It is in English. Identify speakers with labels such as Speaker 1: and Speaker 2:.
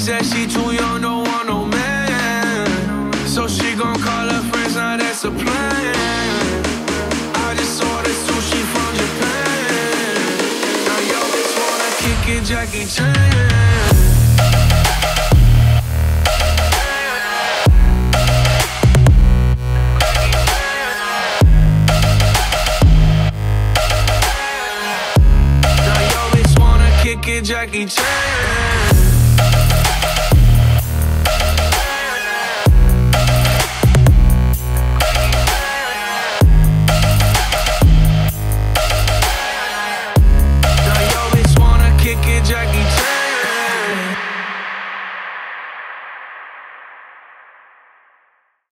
Speaker 1: said she too young, don't want no man. So she gon' call her friends, now that's a plan. I just ordered sushi from Japan. Now yo bitch wanna kick it, Jackie Chan. Jackie Chan.